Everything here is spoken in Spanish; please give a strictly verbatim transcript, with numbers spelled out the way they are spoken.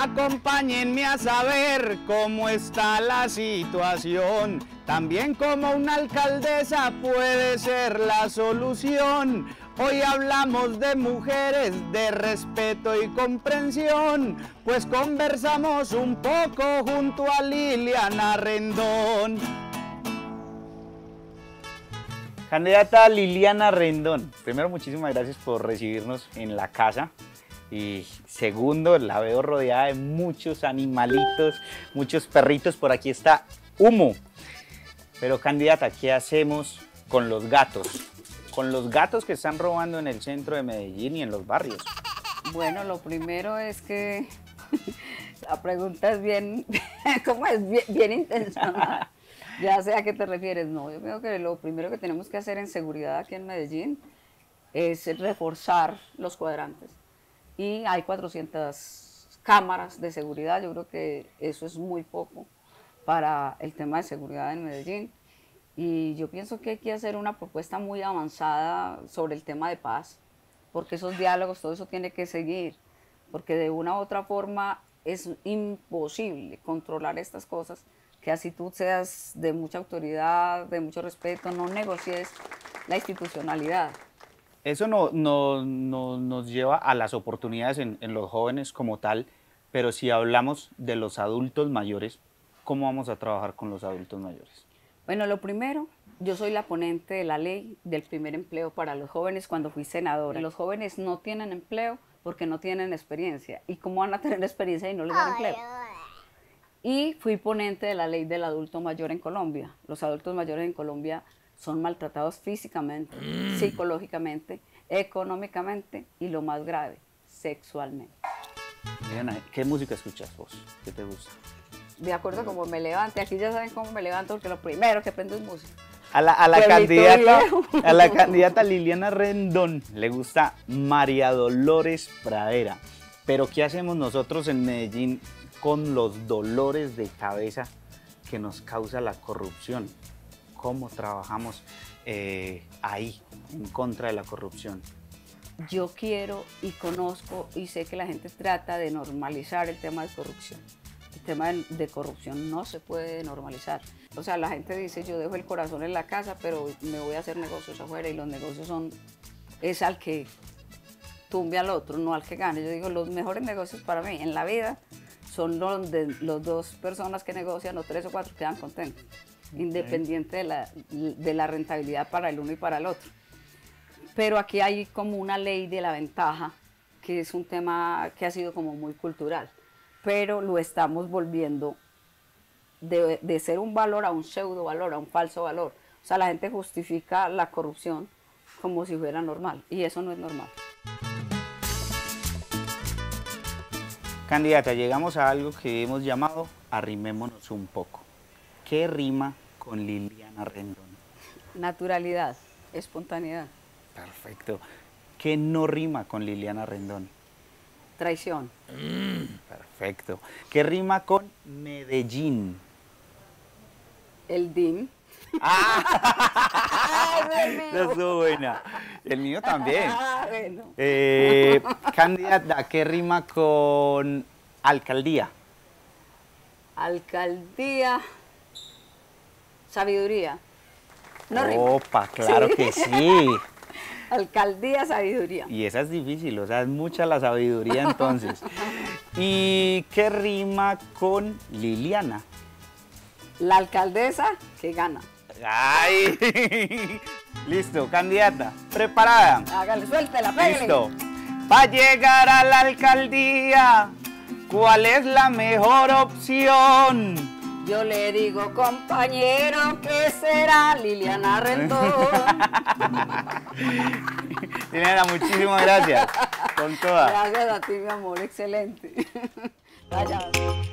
Acompáñenme a saber cómo está la situación. También como una alcaldesa puede ser la solución. Hoy hablamos de mujeres, de respeto y comprensión, pues conversamos un poco junto a Liliana Rendón. Candidata Liliana Rendón, primero muchísimas gracias por recibirnos en la casa. Y segundo, la veo rodeada de muchos animalitos, muchos perritos. Por aquí está Humo. Pero candidata, ¿qué hacemos con los gatos? Con los gatos que están robando en el centro de Medellín y en los barrios. Bueno, lo primero es que la pregunta es bien, ¿cómo es? Bien, bien intencionada. Ya sé a qué te refieres. No, yo creo que lo primero que tenemos que hacer en seguridad aquí en Medellín es reforzar los cuadrantes. Y hay cuatrocientas cámaras de seguridad. Yo creo que eso es muy poco para el tema de seguridad en Medellín. Y yo pienso que hay que hacer una propuesta muy avanzada sobre el tema de paz, porque esos diálogos, todo eso tiene que seguir, porque de una u otra forma es imposible controlar estas cosas, que así tú seas de mucha autoridad, de mucho respeto, no negocies la institucionalidad. Eso no, no, no, nos lleva a las oportunidades en, en los jóvenes como tal, pero si hablamos de los adultos mayores, ¿cómo vamos a trabajar con los adultos mayores? Bueno, lo primero, yo soy la ponente de la ley del primer empleo para los jóvenes cuando fui senadora. Los jóvenes no tienen empleo porque no tienen experiencia. ¿Y cómo van a tener experiencia y no les dan empleo? Y fui ponente de la ley del adulto mayor en Colombia. Los adultos mayores en Colombia son maltratados físicamente, mm. psicológicamente, económicamente y lo más grave, sexualmente. Diana, ¿qué música escuchas vos? ¿Qué te gusta? De acuerdo a cómo me levante. Aquí ya saben cómo me levanto porque lo primero que prendo es música. A la, a la, candidata, a la candidata Liliana Rendón le gusta María Dolores Pradera. Pero ¿qué hacemos nosotros en Medellín con los dolores de cabeza que nos causa la corrupción? ¿Cómo trabajamos eh, ahí en contra de la corrupción? Yo quiero y conozco y sé que la gente trata de normalizar el tema de corrupción. El tema de, de corrupción no se puede normalizar. O sea, la gente dice, yo dejo el corazón en la casa, pero me voy a hacer negocios afuera, y los negocios son, es al que tumbe al otro, no al que gane. Yo digo, los mejores negocios para mí en la vida son donde los dos personas que negocian, o tres o cuatro, quedan contentos, okay, independiente de la, de la rentabilidad para el uno y para el otro. Pero aquí hay como una ley de la ventaja, que es un tema que ha sido como muy cultural, pero lo estamos volviendo de, de ser un valor a un pseudo valor, a un falso valor. O sea, la gente justifica la corrupción como si fuera normal, y eso no es normal. Candidata, llegamos a algo que hemos llamado arrimémonos un poco. ¿Qué rima con Liliana Rendón? Naturalidad, espontaneidad. Perfecto. ¿Qué no rima con Liliana Rendón? Traición. Mm, perfecto. ¿Qué rima con Medellín? El D I M. ¡Ah! Eso estuvo buena. El mío también. Ah, bueno. Eh, candidata, ¿qué rima con alcaldía? Alcaldía. Sabiduría. No rima. Opa, claro ¿Sí? que sí. Alcaldía, sabiduría. Y esa es difícil, o sea, es mucha la sabiduría entonces. ¿Y qué rima con Liliana? La alcaldesa que gana. ¡Ay! Listo, candidata. ¿Preparada? Hágale, suéltela, pégale. Listo. Para llegar a la alcaldía, ¿cuál es la mejor opción? Yo le digo, compañero, que será Liliana Rendón. Liliana, muchísimas gracias. Con toda. Gracias a ti, mi amor, excelente. Vaya.